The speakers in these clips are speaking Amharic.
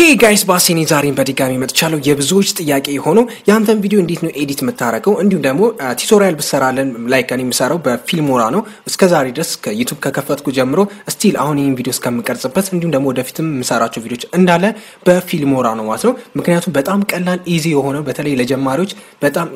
Hey guys, ባሲኒ ዛሬን በድጋሚ መጥቻለሁ የብዙዎች ጥያቄ ሆኖ ያንተን ቪዲዮ እንዴት ነው ኤዲት መታረከው እንዲሁም ደግሞ ቱቶሪያል ብሰራለን ላይክ እኔ ምሰራው በፊልሞራ ነው እስከዛሬ ድረስ ከዩቲዩብ ከከፈትኩ ጀምሮ ስቲል አሁን ይሄን ቪዲዮ እስከምቀርጽበት እንዲሁም ደግሞ ወደፊትም ምሰራቸው ቪዲዮዎች እንዳለ በፊልሞራ ነው ማለት ነው ምክንያቱም በጣም ቀላል ኢዚ የሆነ በተለይ ለጀማሪዎች በጣም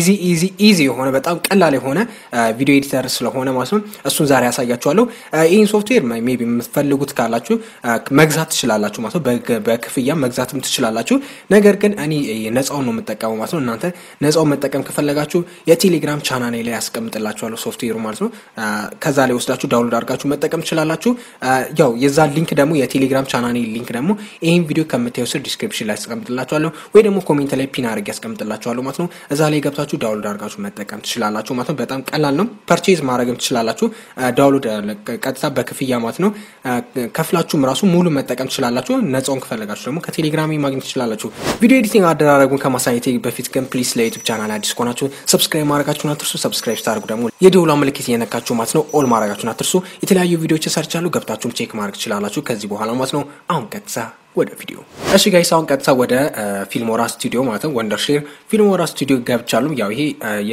ኢዚ የሆነ በጣም ቀላል የሆነ ቪዲዮ ኤዲተር ስለሆነ ማለት ነው እሱን ዛሬ ያሳያችኋለሁ ይሄን ሶፍትዌር ሜቢ የምትፈልጉት ካላችሁ መግዛት ትችላላችሁ ማለት ነው በክፍያ መግዛትም ትችላላችሁ ነገር ግን እኔ ነፃውን ነው መጠቀመው ማለት ነው እናንተ ነፃውን መጠቀም ከፈለጋችሁ የቴሌግራም ቻናሌ ላይ ያስቀምጥላችኋለሁ ሶፍትዌሩ ማለት ነው ከዛ ላይ ወስዳችሁ ዳውንሎድ አድርጋችሁ መጠቀም ትችላላችሁ ያው የዛ ሊንክ ደግሞ የቴሌግራም ቻናሌ ሊንክ ደግሞ ይሄን ቪዲዮ ከምታዩ ስር ዲስክሪፕሽን ላይ ያስቀምጥላችኋለሁ ወይ ደግሞ ኮሜንት ላይ ፒን አድርጌ ያስቀምጥላችኋለሁ ማለት ነው እዛ ላይ ገብታችሁ ዳውንሎድ አድርጋችሁ መጠቀም ትችላላችሁ ማለት ነው በጣም ቀላል ነው ፐርቼዝ ማድረግም ትችላላችሁ ዳውንሎድ ቀጥታ በክፍያ ማለት ነው ከፍላችሁም ራሱ ሙሉ መጠቀም ትችላላችሁ ነፃውን ከፈለጋችሁ ደግሞ ከቴሌግራም ማግኘት ትችላላችሁ ቪዲዮ ኤዲቲንግ አደራረጉን ከማሳየቴ በፊት ግን ፕሊዝ ለዩቲዩብ ቻናል አዲስ ከሆናችሁ ሰብስክራይብ ማድረጋችሁን አትርሱ ሰብስክራይብ ታርጉ ደግሞ የደውላ ምልክት የነካችሁ ማለት ነው ኦል ማድረጋችሁን አትርሱ የተለያዩ ቪዲዮዎች ሰርቻለሁ ገብታችሁም ቼክ ማድረግ ትችላላችሁ ከዚህ በኋላ ማለት ነው አሁን ቀጥታ ወደ ቪዲዮ እሺ ጋይስ አሁን ቀጥታ ወደ ፊልሞራ ስቱዲዮ ማለት ነው ወንደርሼር ፊልሞራ ስቱዲዮ ገብቻለሁ ያው ይሄ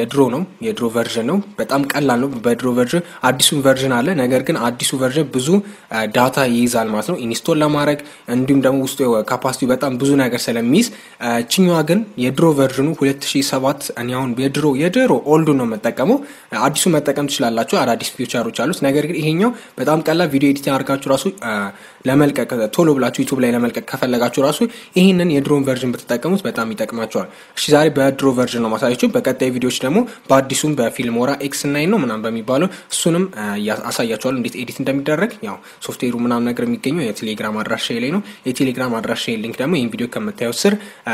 የድሮ ቨርዥን ነው በጣም ቀላል ነው በድሮ ቨርዥን አዲሱ ቨርዥን አለ ነገር ግን አዲሱ ቨርዥን ብዙ ዳታ ይይዛል ማለት ነው ኢንስቶል ለማድረግ እንዲሁም ደግሞ ውስጡ ካፓሲቲ በጣም ብዙ ነገር ስለሚይዝ ቺኛዋ ግን የድሮ ቨርዥኑ 2007 እኔ አሁን የድሮ ኦልዱ ነው መጠቀመው አዲሱ መጠቀም ትችላላችሁ አዳዲስ ፊቸሮች አሉት ነገር ግን ይሄኛው በጣም ቀላል ቪዲዮ ኤዲቲንግ አድርጋችሁ ራሱ ለመልቀቅ ቶሎ ብላችሁ ዩቲዩብ ላይ ለመልቀቅ ከፈለጋችሁ ራሱ ይሄንን የድሮን ቨርዥን ብትጠቀሙት በጣም ይጠቅማችኋል እሺ ዛሬ በድሮ ቨርዥን ነው ማሳያችሁ በቀጣይ ቪዲዮዎች ደግሞ በአዲሱም በፊልሞራ X9 ነው ምናምን በሚባለው እሱንም ያሳያችኋል እንዴት ኤዲት እንደሚደረግ ያው ሶፍትዌሩ ምናምን ነገር የሚገኘው የቴሌግራም አድራሻዬ ላይ ነው የቴሌግራም አድራሻዬ ሊንክ ደግሞ ይሄን ቪዲዮ ከመታየው ስር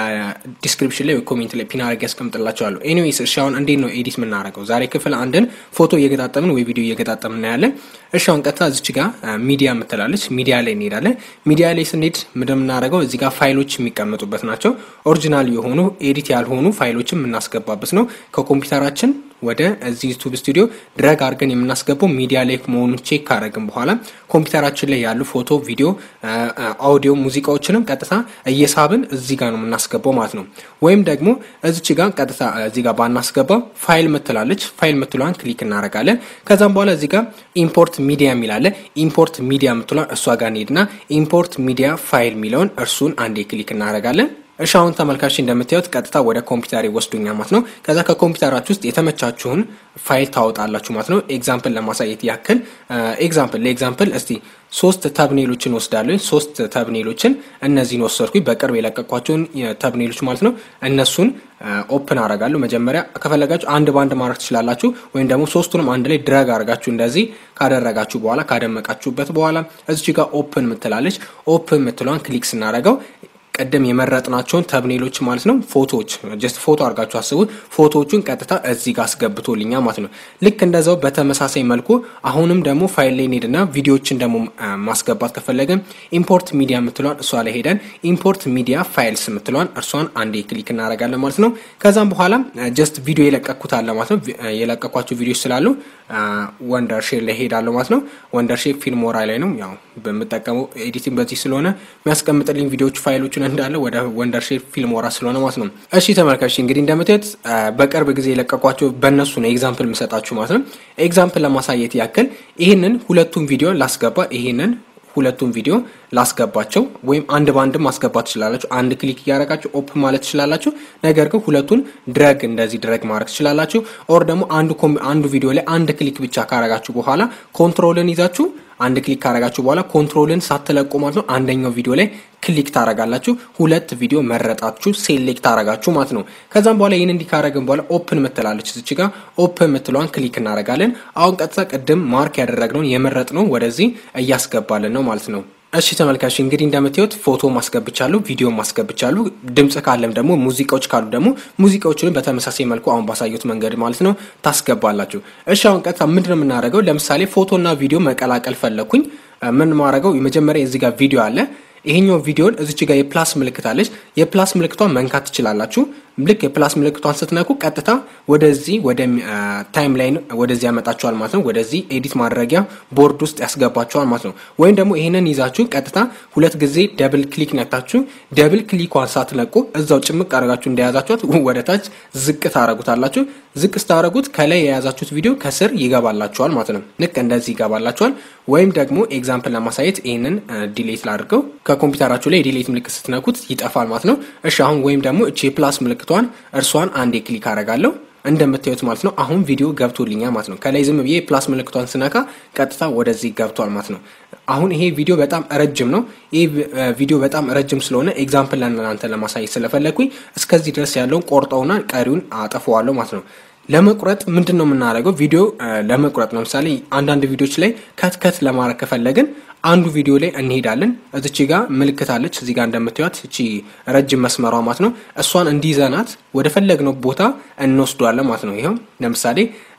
ዲስክሪፕሽን ላይ ኮሜንት ላይ ፒን አድርጌ ያስቀምጥላችኋለሁ ኤኒዌይስ እሺ አሁን እንዴት ነው ኤዲት የምናደርገው ዛሬ ክፍል አንድን ፎቶ እየገጣጠምን ወይ ቪዲዮ እየገጣጠምን እናያለን እሺ አሁን ቀጥታ እዚች ጋር ሚዲያ ምትላለች ሚዲያ ላይ እንሄዳለን ሚዲያ ላይ ስንሄድ ምንድነው እዚህ ጋር ፋይሎች የሚቀመጡበት ናቸው ኦሪጂናል የሆኑ ኤዲት ያልሆኑ ፋይሎችን እናስገባበት ነው ከኮምፒውተራችን ወደ እዚህ ዩቲዩብ ስቱዲዮ ድራግ አድርገን የምናስገባው ሚዲያ ላይ መሆኑን ቼክ ካደረግን በኋላ ኮምፒውተራችን ላይ ያሉ ፎቶ ቪዲዮ አውዲዮ ሙዚቃዎችንም ቀጥታ እየሳብን እዚህ ጋር ነው የምናስገባው ማለት ነው ወይም ደግሞ እዚች ጋር ቀጥታ እዚህ ጋር ባናስገባው ፋይል ምትላለች ፋይል ምትሏን ክሊክ እናደርጋለን ከዛም በኋላ እዚህ ጋር ኢምፖርት ሚዲያ ሚላለ ኢምፖርት ሚዲያ ምትሏን እሷ ጋር እንሄድና ኢምፖርት ሚዲያ ፋይል ሚለውን እርሱን አንዴ ክሊክ እናደርጋለን እሺ አሁን ተመልካቾች እንደምታዩት ቀጥታ ወደ ኮምፒውተር ይወስዱኛል ማለት ነው ከዛ ከኮምፒውተራችሁ ውስጥ የተመቻችሁን ፋይል ታወጣላችሁ ማለት ነው ኤግዛምፕል ለማሳየት ያክል ለኤግዛምፕል እስቲ 3 ተብኔሎችን ወስዳለሁ 3 ተብኔሎችን እነዚህን ወሰድኩኝ በቅርብ የለቀቋቸውን ተብኔሎች ማለት ነው እነሱን ኦፕን አደርጋለሁ መጀመሪያ ከፈለጋችሁ አንድ ባንድ ማድረግ ትችላላችሁ ወይም ደግሞ ሶስቱንም አንድ ላይ ድራግ አድርጋችሁ እንደዚህ ካደረጋችሁ በኋላ ካደመቃችሁበት በኋላ እዚህ ጋር ኦፕን ምትላለች ኦፕን ምትሏን ክሊክ ስናደርገው ቀደም የመረጥናቸውን ተብኔሎች ማለት ነው ፎቶዎች ጀስት ፎቶ አድርጋችሁ አስቡት ፎቶዎቹን ቀጥታ እዚህ ጋር አስገብቶልኛል ማለት ነው ልክ እንደዛው በተመሳሳይ መልኩ አሁንም ደግሞ ፋይል ላይ ሄድና ቪዲዮዎችን ደግሞ ማስገባት ከፈለገን ኢምፖርት ሚዲያ ምትሏን እሷ ላይ ሄደን ኢምፖርት ሚዲያ ፋይልስ ምትሏን እርሷን አንዴ ክሊክ እናደርጋለን ማለት ነው ከዛም በኋላ ጀስት ቪዲዮ የለቀኩት አለ ማለት ነው የለቀኳቸው ቪዲዮዎች ስላሉ ወንደርሼር ላይ ሄዳለሁ ማለት ነው ወንደርሼር ፊልሞራ ላይ ነው ያው በመጠቀመው ኤዲቲንግ በዚህ ስለሆነ የሚያስቀምጥልኝ ቪዲዮዎች ፋይሎችን እንዳለ ወደ ወንደርሼር ፊልሞራ ስለሆነ ማለት ነው እሺ ተመልካቾች እንግዲህ እንደምታዩት በቅርብ ጊዜ የለቀቋቸው በእነሱ ነው ኤግዛምፕል መሰጣችሁ ማለት ነው ኤግዛምፕል ለማሳየት ያክል ይሄንን ሁለቱም ቪዲዮ ላስገባ ይሄንን ሁለቱም ቪዲዮ ላስገባቸው ወይም አንድ ባንድ ማስገባት ትችላላችሁ አንድ ክሊክ ያረጋችሁ ኦፕ ማለት ትችላላችሁ ነገር ግን ሁለቱን ድራግ እንደዚህ ድራግ ማድረግ ትችላላችሁ ኦር ደግሞ አንዱ ቪዲዮ ላይ አንድ ክሊክ ብቻ ካረጋችሁ በኋላ ኮንትሮልን ይዛችሁ አንድ ክሊክ ካረጋችሁ በኋላ ኮንትሮልን ሳትለቁ ማለት ነው አንደኛው ቪዲዮ ላይ ክሊክ ታረጋላችሁ ሁለት ቪዲዮ መረጣችሁ ሴሌክት አረጋችሁ ማለት ነው ከዛም በኋላ ይሄን እንዲካረግን በኋላ ኦፕን ምትላለች እዚች ጋር ኦፕን ምትሏን ክሊክ እናረጋለን አሁን ቀጥታ ቀደም ማርክ ያደረግነው የመረጥነው ወደዚህ እያስገባልን ነው ማለት ነው እሺ ተመልካቾች እንግዲህ እንደምታዩት ፎቶ ማስገብቻለሁ ቪዲዮ ማስገብቻለሁ ድምጽ ካለም ደግሞ ሙዚቃዎች ካሉ ደግሞ ሙዚቃዎችን በተመሳሳይ መልኩ አሁን ባሳየሁት መንገድ ማለት ነው ታስገባላችሁ እሺ አሁን ቀጥታ ምንድነው የምናደርገው ለምሳሌ ፎቶና ቪዲዮ መቀላቀል ፈለኩኝ ምን ማድረገው የመጀመሪያ እዚህ ጋር ቪዲዮ አለ ይሄኛው ቪዲዮን እዚች ጋር የፕላስ ምልክት አለች የፕላስ ምልክቷን መንካት ትችላላችሁ ልክ የፕላስ ምልክቷን ስትነኩ ቀጥታ ወደዚህ ወደ ታይምላይን ወደዚህ ያመጣችኋል ማለት ነው ወደዚህ ኤዲት ማድረጊያ ቦርድ ውስጥ ያስገባችኋል ማለት ነው ወይም ደግሞ ይሄንን ይዛችሁ ቀጥታ ሁለት ጊዜ ደብል ክሊክ ነክታችሁ ደብል ክሊኳን ሳትለቁ እዛው ጭምቅ አድርጋችሁ እንደያዛችሁት ወደታች ዝቅ ታረጉታላችሁ ዝቅ ስታረጉት ከላይ የያዛችሁት ቪዲዮ ከስር ይገባላችኋል ማለት ነው ልክ እንደዚህ ይገባላችኋል ወይም ደግሞ ኤግዛምፕል ለማሳየት ይሄንን ዲሌት ላድርገው ከኮምፒውተራችሁ ላይ ዲሌት ምልክት ስትነኩት ይጠፋል ማለት ነው እሺ አሁን ወይም ደግሞ እቺ ፕላስ ምልክቷን እርሷን አንዴ ክሊክ አደርጋለሁ እንደምታዩት ማለት ነው አሁን ቪዲዮ ገብቶልኛል ማለት ነው ከላይ ዝም ብዬ ፕላስ ምልክቷን ስነካ ቀጥታ ወደዚህ ገብቷል ማለት ነው አሁን ይሄ ቪዲዮ በጣም ረጅም ነው ይሄ ቪዲዮ በጣም ረጅም ስለሆነ ኤግዛምፕል ለእናንተ ለማሳየት ስለፈለኩኝ እስከዚህ ድረስ ያለውን ቆርጠውና ቀሪውን አጠፋዋለሁ ማለት ነው ለመቁረጥ ምንድነው የምናደርገው ቪዲዮ ለመቁረጥ ነው ለምሳሌ አንዳንድ ቪዲዮዎች ላይ ከት ለማድረግ ከፈለግን አንዱ ቪዲዮ ላይ እንሄዳለን እዚች ጋር ምልክት አለች እዚህ ጋር እንደምታዩት እቺ ረጅም መስመሯ ማለት ነው እሷን እንዲዘናት ወደ ፈለግነው ቦታ እንወስዷለን ማለት ነው ይሄው ለምሳሌ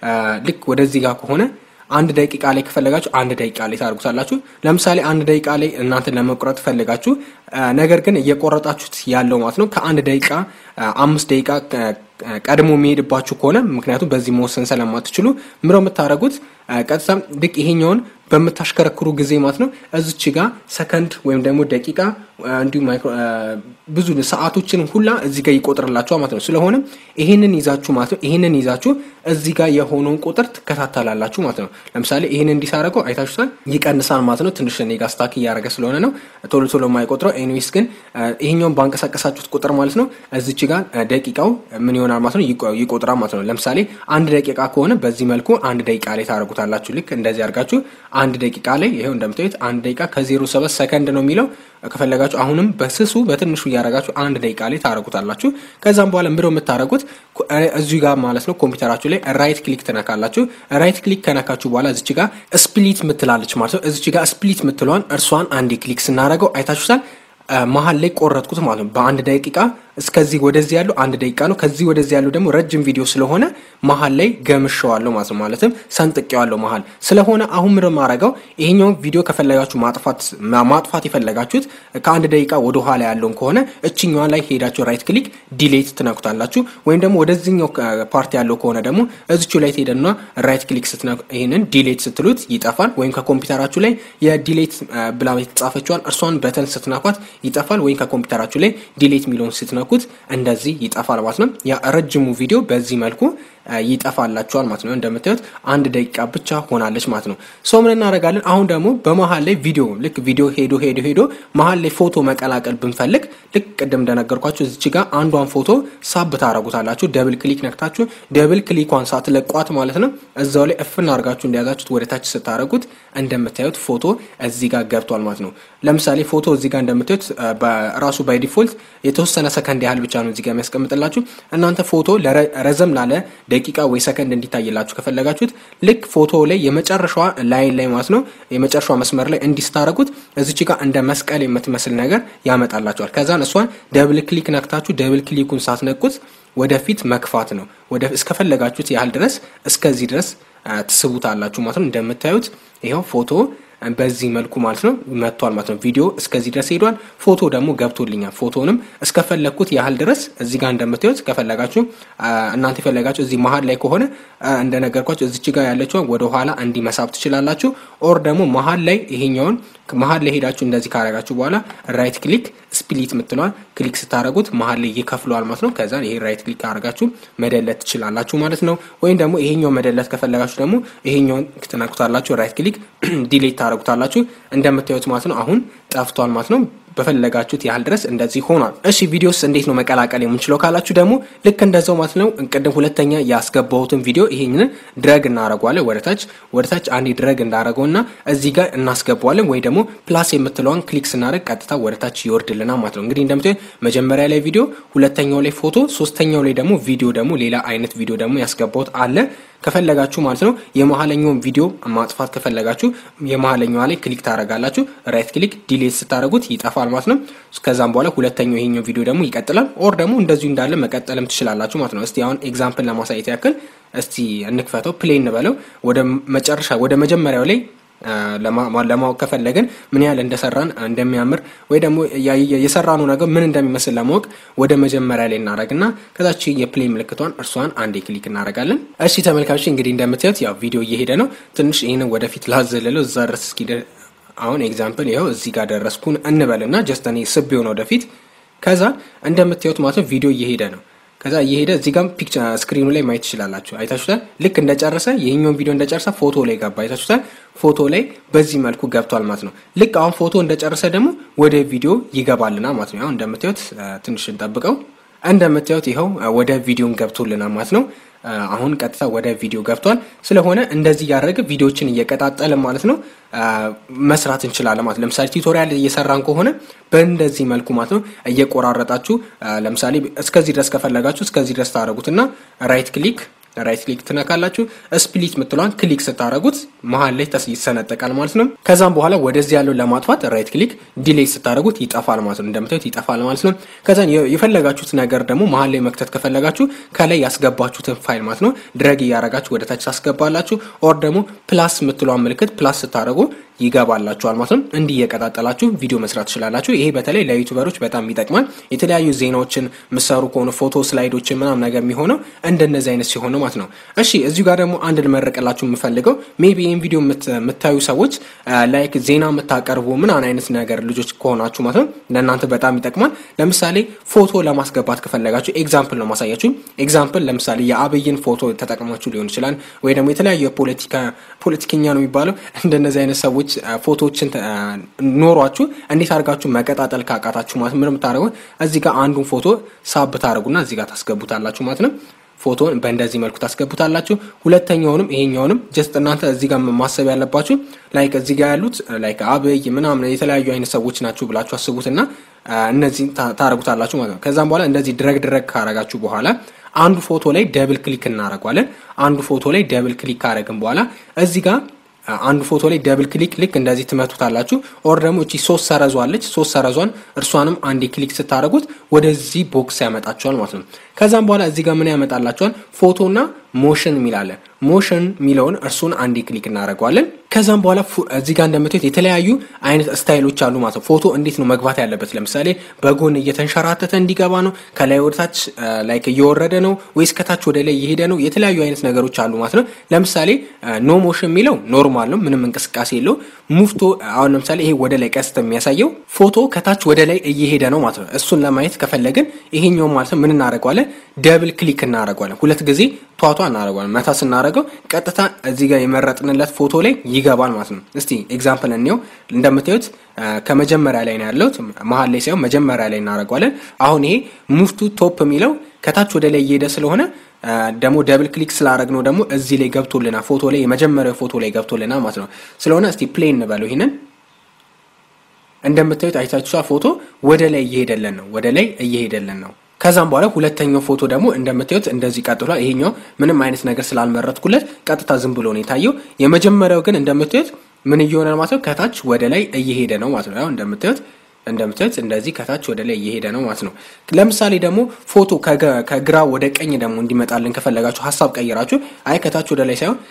ልክ ወደዚህ ጋር ከሆነ አንድ ደቂቃ ላይ ከፈለጋችሁ አንድ ደቂቃ ላይ ታርጉታላችሁ ለምሳሌ አንድ ደቂቃ ላይ እናንተ ለመቁረጥ ፈልጋችሁ ነገር ግን እየቆረጣችሁት ያለው ማለት ነው ከአንድ ደቂቃ 5 ደቂቃ ቀድሞ የሚሄድባችሁ ከሆነ ምክንያቱም በዚህ መወሰን ስለማትችሉ ምሮ የምታረጉት ቀጥታ ልክ ይሄኛውን በመታሽከረክሩ ጊዜ ማለት ነው እዚች ጋር ሰከንድ ወይም ደግሞ ደቂቃ እንዲሁ ማይክሮ ብዙ ሰዓቶችን ሁላ እዚህ ጋር ይቆጥርላችኋል ማለት ነው ስለሆነ ይሄንን ይዛችሁ ማለት ነው ይሄንን ይዛችሁ እዚህ ጋር የሆነውን ቁጥር ተከታተላላችሁ ማለት ነው ለምሳሌ ይሄንን እንዲሳረገው አይታችሁታል ይቀንሳል ማለት ነው ትንሽ እኔ ጋር ስታክ ያረጋ ስለሆነ ነው ቶሎ የማይቆጥረው ኤኒዌይስ ግን ይሄኛውን ባንቀሳቀሳችሁት ቁጥር ማለት ነው እዚች ጋር ደቂቃው ምን ይሆናል ማለት ነው ይቆጥራል ማለት ነው ለምሳሌ አንድ ደቂቃ ከሆነ በዚህ መልኩ አንድ ደቂቃ ላይ ታረጉታላችሁ ልክ እንደዚህ አርጋችሁ አንድ ደቂቃ ላይ ይሄው እንደምታዩት አንድ ደቂቃ ከ07 ሰከንድ ነው የሚለው ከፈለጋችሁ አሁንም በስሱ በትንሹ ያረጋችሁ አንድ ደቂቃ ላይ ታረጉታላችሁ ከዛም በኋላ ምሮ የምታረጉት እዚህ ጋር ማለት ነው ኮምፒውተራችሁ ላይ ራይት ክሊክ ተነካላችሁ ራይት ክሊክ ከነካችሁ በኋላ እዚች ጋር ስፕሊት ምትላለች ማለት ነው እዚች ጋር ስፕሊት ምትሏን እርሷን አንድ ክሊክ ስናረጋው አይታችሁታል መሃል ላይ ቆረጥኩት ማለት ነው በአንድ ደቂቃ እስከዚህ ወደዚህ ያለው አንድ ደቂቃ ነው ከዚህ ወደዚህ ያለው ደግሞ ረጅም ቪዲዮ ስለሆነ መሃል ላይ ገምሻዋለሁ ማለት ነው ማለትም ሰንጥቄዋለሁ መሃል ስለሆነ አሁን ምንም ማረጋው ይሄኛው ቪዲዮ ከፈለጋችሁ ማጥፋት ይፈልጋችሁት ከአንድ ደቂቃ ወደ ኋላ ያለው ከሆነ እቺኛው ላይ ሄዳችሁ ራይት ክሊክ ዲሌት ትነኩታላችሁ ወይም ደግሞ ወደዚህኛው ፓርት ያለው ከሆነ ደግሞ እዚቹ ላይ ሄደና ራይት ክሊክ ስትነኩ ይሄንን ዲሌት ስትሉት ይጠፋል ወይም ከኮምፒውተራችሁ ላይ የዲሌት ብላ የተጻፈችዋን እርሷን በተን ስትነኳት ይጠፋል ወይም ከኮምፒውተራችሁ ላይ ዲሌት ሚሊዮን ስትነኩት እንደዚህ ይጠፋል ማለት ነው ያ ረጅሙ ቪዲዮ በዚህ መልኩ ይጠፋላችኋል ማለት ነው እንደምታዩት አንድ ደቂቃ ብቻ ሆናለች ማለት ነው ሶ ምን እናደርጋለን አሁን ደግሞ በመሃል ላይ ቪዲዮ ሄዶ መሃል ላይ ፎቶ መቀላቀል ብንፈልግ ልክ ቀደም እንደነገርኳችሁ እዚች ጋር አንዷን ፎቶ ሳብ ታረጉታላችሁ ደብል ክሊክ ነክታችሁ ደብል ክሊኳን ሳትለቋት ማለት ነው እዛው ላይ እፍና አርጋችሁ እንደያዛችሁት ወደ ታች ስታረጉት እንደምታዩት ፎቶ እዚህ ጋር ገብቷል ማለት ነው ለምሳሌ ፎቶ እዚህ ጋር እንደምታዩት በራሱ ባይ ዲፎልት የተወሰነ ሰከንድ ያህል ብቻ ነው እዚህ ጋር የሚያስቀምጥላችሁ እናንተ ፎቶ ረዘም ላለ ደቂቃ ወይ ሰከንድ እንዲታይላችሁ ከፈለጋችሁት ልክ ፎቶ ላይ የመጨረሻው ላይን ላይ ማለት ነው የመጨረሻው መስመር ላይ እንዲስታረጉት እዚች ጋር እንደ መስቀል የምትመስል ነገር ያመጣላችኋል ከዛን እሷን ደብል ክሊክ ነክታችሁ ደብል ክሊኩን ሳትነኩት ወደፊት መክፋት ነው ወደ እስከፈለጋችሁት ያህል ድረስ እስከዚህ ድረስ ትስቡታላችሁ ማለት ነው እንደምታዩት ይሄው ፎቶ በዚህ መልኩ ማለት ነው መጥቷል ማለት ነው ቪዲዮ እስከዚህ ድረስ ሄዷል ፎቶ ደግሞ ገብቶልኛል ፎቶንም እስከፈለኩት ያህል ድረስ እዚህ ጋር እንደምታዩት ከፈለጋችሁ እናንተ ፈለጋችሁ እዚህ መሃል ላይ ከሆነ እንደነገርኳችሁ እዚች ጋር ያለችው ወደ ኋላ እንዲመሳብ ትችላላችሁ ኦር ደግሞ መሃል ላይ ይሄኛውን መሃል ላይ ሄዳችሁ እንደዚህ ካረጋችሁ በኋላ ራይት ክሊክ ስፕሊት ምትሏል ክሊክ ስታረጉት መሃል ላይ ይከፍሏል ማለት ነው ከዛ ይሄ ራይት ክሊክ አረጋችሁ መደለት ትችላላችሁ ማለት ነው ወይም ደግሞ ይሄኛው መደለት ከፈለጋችሁ ደግሞ ይሄኛውን ክትነኩታላችሁ ራይት ክሊክ ዲሊት ታረጉታላችሁ እንደምታዩት ማለት ነው አሁን ጠፍቷል ማለት ነው በፈለጋችሁት ያህል ድረስ እንደዚህ ሆኗል እሺ ቪዲዮስ እንዴት ነው መቀላቀል የምንችለው ካላችሁ ደግሞ ልክ እንደዛው ማለት ነው እንቀደም ሁለተኛ ያስገባውትን ቪዲዮ ይሄንን ድረግ እናረጋዋለን ወደታች አንዲ ድረግ እንዳረጋውና እዚህ ጋር እናስገባዋለን ወይ ደግሞ ፕላስ የምትለውን ክሊክ ስናረግ ቀጥታ ወደታች ይወርድልናል ማለት ነው እንግዲህ እንደምታዩት መጀመሪያ ላይ ቪዲዮ ሁለተኛው ላይ ፎቶ ሶስተኛው ላይ ደግሞ ቪዲዮ ደግሞ ሌላ አይነት ቪዲዮ ደግሞ ያስገባውት አለ ከፈለጋችሁ ማለት ነው የመሐለኛውን ቪዲዮ ማጥፋት ከፈለጋችሁ የመሐለኛው ላይ ክሊክ ታረጋላችሁ ራይት ክሊክ ዲሊት ስታረጉት ይጠፋል ማለት ነው ከዛም በኋላ ሁለተኛው ይሄኛው ቪዲዮ ደግሞ ይቀጥላል ኦር ደግሞ እንደዚሁ እንዳለ መቀጠልም ትችላላችሁ ማለት ነው እስቲ አሁን ኤግዛምፕል ለማሳየት ያክል እስቲ እንክፈተው ፕሌይ እንበለው ወደ መጨረሻ ወደ መጀመሪያው ላይ ለማወቅ ከፈለግን ምን ያህል እንደሰራን እንደሚያምር ወይ ደግሞ የሰራነው ነገር ምን እንደሚመስል ለማወቅ ወደ መጀመሪያ ላይ እናረጋግና ከዛች የፕሌይ ምልክቷን እርሷን አንዴ ክሊክ እናረጋለን። እሺ ተመልካቾች እንግዲህ እንደምታዩት ያው ቪዲዮ እየሄደ ነው። ትንሽ ይሄንን ወደፊት ላዘለለው እዛ ድረስ እስኪ አሁን ኤግዛምፕል ይሄው እዚህ ጋር ደረስኩን እንበልና ጀስት እኔ ስቤው ነው ወደፊት ከዛ እንደምታዩት ማለት ነው ቪዲዮ እየሄደ ነው። ከዛ እየሄደ እዚህ ጋር ፒክቸር ስክሪኑ ላይ ማየት ይችላልላችሁ። አይታችሁታል። ልክ እንደጨረሰ ይሄኛውን ቪዲዮ እንደጨረሰ ፎቶ ላይ ገባ። አይታችሁታል። ፎቶ ላይ በዚህ መልኩ ገብቷል ማለት ነው። ልክ አሁን ፎቶ እንደጨረሰ ደግሞ ወደ ቪዲዮ ይገባልና ማለት ነው። አሁን እንደምታዩት ትንሽ እንጠብቀው። እንደምታዩት ይሄው ወደ ቪዲዮን ገብቶልና ማለት ነው። አሁን ቀጥታ ወደ ቪዲዮ ገብቷል። ስለሆነ እንደዚህ ያደረገ ቪዲዮችን እየቀጣጠለ ማለት ነው መስራት እንችላለን ማለት ለምሳሌ ቱቶሪያል እየሰራን ከሆነ በእንደዚህ መልኩ ማለት ነው እየቆራረጣችሁ ለምሳሌ እስከዚህ ድረስ ከፈለጋችሁ እስከዚህ ድረስ ታረጉትና ራይት ክሊክ ትነካላችሁ። ስፕሊት ምትሏን ክሊክ ስታረጉት መሃል ላይ ይሰነጠቃል ማለት ነው። ከዛም በኋላ ወደዚህ ያለው ለማጥፋት ራይት ክሊክ ዲሌት ስታረጉት ይጠፋል ማለት ነው። እንደምታዩት ይጠፋል ማለት ነው። ከዛን የፈለጋችሁት ነገር ደግሞ መሃል ላይ መክተት ከፈለጋችሁ ከላይ ያስገባችሁትን ፋይል ማለት ነው ድረግ ያረጋችሁ ወደ ታች ታስገባላችሁ። ኦር ደግሞ ፕላስ ምትሏን ምልክት ፕላስ ስታረጉ ይገባላችኋል ማለት ነው። እንዲህ እየቀጣጠላችሁ ቪዲዮ መስራት ትችላላችሁ። ይሄ በተለይ ለዩቲዩበሮች በጣም ይጠቅማል። የተለያዩ ዜናዎችን ምሰሩ ከሆነ ፎቶ ስላይዶችን ምናምን ነገር የሚሆነው እንደነዚህ አይነት ሲሆን ነው ማለት ነው። እሺ እዚህ ጋር ደግሞ አንድ ልመረቅላችሁ የምፈልገው ሜቢ ይሄን ቪዲዮ የምታዩ ሰዎች ላይክ ዜና የምታቀርቡ ምናምን አይነት ነገር ልጆች ከሆናችሁ ማለት ነው ለእናንተ በጣም ይጠቅማል። ለምሳሌ ፎቶ ለማስገባት ከፈለጋችሁ ኤግዛምፕል ነው ማሳያችሁ። ኤግዛምፕል ለምሳሌ የአብይን ፎቶ ተጠቅማችሁ ሊሆን ይችላል ወይ ደግሞ የተለያዩ ፖለቲከኛ ነው የሚባለው እንደነዚህ አይነት ሰዎች ፎቶዎችን ኖሯችሁ እንዴት አድርጋችሁ መቀጣጠል ካቃታችሁ ማለት ምንም ታረጉ እዚህ ጋር አንዱን ፎቶ ሳብ ታረጉና እዚህ ጋር ታስገቡታላችሁ ማለት ነው። ፎቶን በእንደዚህ መልኩ ታስገቡታላችሁ። ሁለተኛውንም ይሄኛውንም ጀስት እናንተ እዚህ ጋር ማሰብ ያለባችሁ ላይክ እዚህ ጋር ያሉት ላይክ አብይ ምናምን የተለያዩ አይነት ሰዎች ናችሁ ብላችሁ አስቡትና እነዚህ ታረጉታላችሁ ማለት ነው። ከዛም በኋላ እንደዚህ ድረግ ካረጋችሁ በኋላ አንዱ ፎቶ ላይ ደብል ክሊክ እናረጋለን። አንዱ ፎቶ ላይ ደብል ክሊክ ካረግን በኋላ እዚህ ጋር አንዱ ፎቶ ላይ ደብል ክሊክ ልክ እንደዚህ ትመቱታላችሁ። ኦር ደግሞ እቺ 3 ሰረዟለች 3 ሰረዟን እርሷንም አንዴ ክሊክ ስታረጉት ወደዚህ ቦክስ ያመጣችኋል ማለት ነው። ከዛም በኋላ እዚህ ጋር ምን ያመጣላችኋል ፎቶና ሞሽን ሚላለ ሞሽን ሚለውን እርሱን አንዴ ክሊክ እናረጋለን። ከዛም በኋላ እዚህ ጋር እንደምታዩት የተለያዩ አይነት ስታይሎች አሉ ማለት ነው። ፎቶ እንዴት ነው መግባት ያለበት ለምሳሌ በጎን እየተንሸራተተ እንዲገባ ነው ከላይ ወደታች ላይክ እየወረደ ነው ወይስ ከታች ወደ ላይ እየሄደ ነው የተለያዩ አይነት ነገሮች አሉ ማለት ነው። ለምሳሌ ኖ ሞሽን ሚለው ኖርማል ነው ምንም እንቅስቃሴ የለው። ሙፍቶ አሁን ለምሳሌ ይሄ ወደ ላይ ቀስት የሚያሳየው ፎቶ ከታች ወደ ላይ እየሄደ ነው ማለት ነው። እሱን ለማየት ከፈለግን ይሄኛው ማለት ነው ምን እናረጋለን ደብል ክሊክ እናረጋለን። ሁለት ጊዜ ቷቷ እናረጋለን። መታ ስናረጋው ቀጥታ እዚህ ጋር የመረጥንለት ፎቶ ላይ ይገባል ማለት ነው። እስቲ ኤግዛምፕል እንየው። እንደምታዩት ከመጀመሪያ ላይ ነው ያለው መሃል ላይ ሳይሆን መጀመሪያ ላይ እናረጋለን። አሁን ይሄ ሙቭ ቱ ቶፕ የሚለው ከታች ወደ ላይ እየሄደ ስለሆነ ደግሞ ደብል ክሊክ ስላረግነው ደግሞ እዚህ ላይ ገብቶልና ፎቶ ላይ የመጀመሪያው ፎቶ ላይ ገብቶልና ማለት ነው። ስለሆነ እስቲ ፕሌይ እንበለው። ይሄንን እንደምታዩት አይታችኋ ፎቶ ወደ ላይ እየሄደልን ነው። ከዛም በኋላ ሁለተኛው ፎቶ ደግሞ እንደምታዩት እንደዚህ ቀጥሏል። ይሄኛው ምንም አይነት ነገር ስላልመረጥኩለት ቀጥታ ዝም ብሎ ነው የታየው። የመጀመሪያው ግን እንደምታዩት ምን እየሆነ ማለት ነው ከታች ወደ ላይ እየሄደ ነው ማለት ነው። ያው እንደምታዩት እንደዚህ ከታች ወደ ላይ እየሄደ ነው ማለት ነው። ለምሳሌ ደግሞ ፎቶ ከግራ ወደ ቀኝ ደግሞ እንዲመጣልን ከፈለጋችሁ ሐሳብ ቀይራችሁ አይ ከታች ወደ ላይ ሳይሆን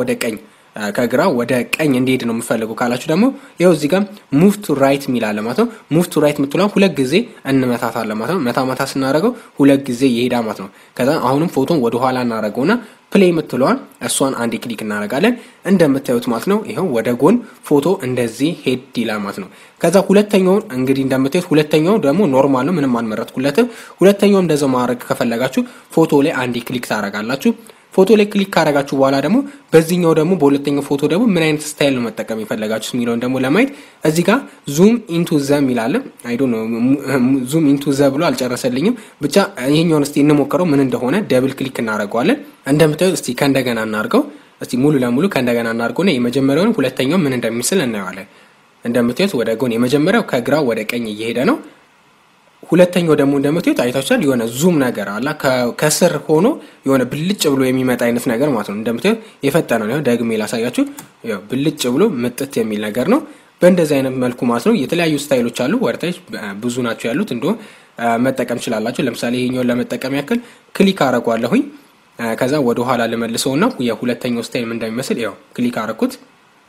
ከግራ ወደ ቀኝ እንዲሄድ ነው የምፈልገው ካላችሁ ደግሞ ይሄው እዚህ ጋር ሙቭ ቱ ራይት ሚላለ ማለት ነው። ሙቭ ቱ ራይት ምትሏን ሁለት ጊዜ እንመታታለን ማለት ነው። መታ ስናረገው ሁለት ጊዜ ይሄዳል ማለት ነው። ከዛ አሁንም ፎቶን ወደ ኋላ እናረጋውና ፕሌይ ምትሏን እሷን አንዴ ክሊክ እናረጋለን። እንደምታዩት ማለት ነው ይሄው ወደ ጎን ፎቶ እንደዚህ ሄድ ይላል ማለት ነው። ከዛ ሁለተኛው እንግዲህ እንደምታዩት ሁለተኛው ደግሞ ኖርማል ነው ምንም አንመረጥኩለትም። ሁለተኛው እንደዛው ማድረግ ከፈለጋችሁ ፎቶ ላይ አንዴ ክሊክ ታረጋላችሁ። ፎቶ ላይ ክሊክ ካረጋችሁ በኋላ ደግሞ በዚህኛው ደግሞ በሁለተኛው ፎቶ ደግሞ ምን አይነት ስታይል ነው መጠቀም ይፈልጋችሁ የሚለውን ደግሞ ለማየት እዚህ ጋር ዙም ኢንቱ ዘ ይላል። አይ ዶንት ኖ ዙም ኢንቱ ዘ ብሎ አልጨረሰልኝም። ብቻ ይሄኛውን እስቲ እንሞክረው ምን እንደሆነ ደብል ክሊክ እናረጋዋለን። እንደምታዩት እስቲ ከእንደገና እናርገው። እስቲ ሙሉ ለሙሉ ከእንደገና እናርገውና የመጀመሪያውን ሁለተኛው ምን እንደሚመስል እናየዋለን። እንደምታዩት ወደ ጎን የመጀመሪያው ከግራ ወደ ቀኝ እየሄደ ነው። ሁለተኛው ደግሞ እንደምታዩት አይታችኋል የሆነ ዙም ነገር አለ ከስር ሆኖ የሆነ ብልጭ ብሎ የሚመጣ አይነት ነገር ማለት ነው። እንደምታዩት የፈጠነ ነው። ደግሜ ላሳያችሁ። ያው ብልጭ ብሎ ምጥት የሚል ነገር ነው። በእንደዚህ አይነት መልኩ ማለት ነው የተለያዩ ስታይሎች አሉ። ወርታች ብዙ ናቸው ያሉት እንደው መጠቀም ይችላልላችሁ። ለምሳሌ ይሄኛውን ለመጠቀም ያክል ክሊክ አረጋለሁኝ። ከዛ ወደ ኋላ ልመልሰውና የሁለተኛው ስታይል ምን እንደሚመስል ያው ክሊክ አረኩት።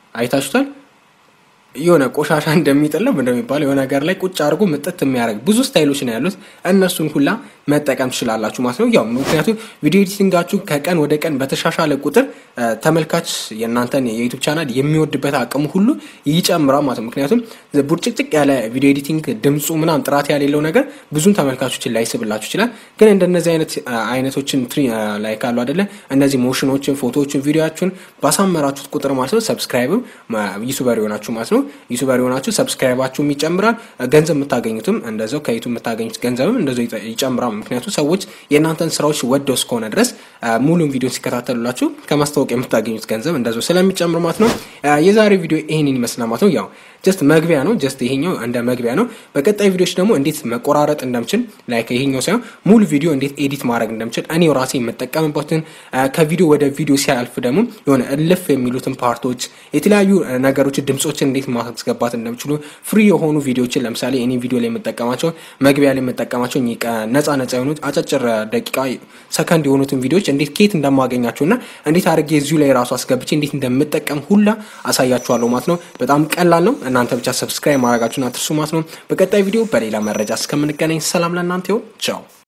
አይታችሁታል የሆነ ቆሻሻ እንደሚጥለው እንደሚባል የሆነ ነገር ላይ ቁጭ አድርጎ መጥተት የሚያደርግ ብዙ ስታይሎች ነው ያሉት እነሱን ሁላ መጠቀም ትችላላችሁ ማለት ነው ያው ምክንያቱም ቪዲዮ ኤዲቲንጋችሁ ከቀን ወደ ቀን በተሻሻለ ቁጥር ተመልካች የናንተን የዩቲዩብ ቻናል የሚወድበት አቅሙ ሁሉ ይጨምራል ማለት ነው ምክንያቱም ቡርጭቅጭቅ ያለ ቪዲዮ ኤዲቲንግ ድምጹ ምናምን ጥራት ያለው ነገር ብዙን ተመልካቾችን ላይስብላችሁ ይችላል ግን እንደነዚህ አይነቶችን ላይ ካሉ አይደለ እነዚህ ሞሽኖችን ፎቶዎችን ቪዲዮአችሁን ባሳመራችሁት ቁጥር ማለት ነው ሰብስክራይብ ዩቲዩበር ይሆናችሁ ማለት ነው ዩቲዩበር ይሆናችሁ ሰብስክራይባችሁ ይጨምራል ገንዘብ የምታገኙትም እንደዛው ከዩቲዩብ የምታገኙት ገንዘብም እንደዛው ይጨምራል ምክንያቱም ሰዎች የናንተን ስራዎች ወደው እስከሆነ ድረስ ሙሉን ቪዲዮ ሲከታተሉላችሁ ከማስተዋወቅ የምታገኙት ገንዘብ እንደዛው ስለሚጨምር ማለት ነው የዛሬ ቪዲዮ ይሄንን ይመስላል ማለት ነው ያው just መግቢያ ነው just ይሄኛው እንደ መግቢያ ነው በቀጣይ ቪዲዮዎች ደግሞ እንዴት መቆራረጥ እንደምችል ላይክ ይሄኛው ሳይሆን ሙሉ ቪዲዮ እንዴት ኤዲት ማድረግ እንደምችል እኔው ራሴ የምጠቀምበትን ከቪዲዮ ወደ ቪዲዮ ሲያልፍ ደግሞ የሆነ እልፍ የሚሉትን ፓርቶች የተለያዩ ነገሮች ድምጾችን እንዴት ማስገባት እንደምችሉ ፍሪ የሆኑ ቪዲዮዎችን ለምሳሌ እኔ ቪዲዮ ላይ የምጠቀማቸው መግቢያ ላይ የምጠቀማቸው ነፃ የሆኑት አጫጭር ደቂቃ ሰከንድ የሆኑትን ቪዲዮዎች እንዴት ኬት እንደማገኛቸውና እንዴት አድርጌ እዚሁ ላይ ራሱ አስገብቼ እንዴት እንደምጠቀም ሁላ አሳያችኋለሁ ማለት ነው በጣም ቀላል ነው እናንተ ብቻ ሰብስክራይብ ማድረጋችሁን አትርሱ ማለት ነው በቀጣይ ቪዲዮ በሌላ መረጃ እስከምንገናኝ ሰላም ለእናንተ ይሁን ቻው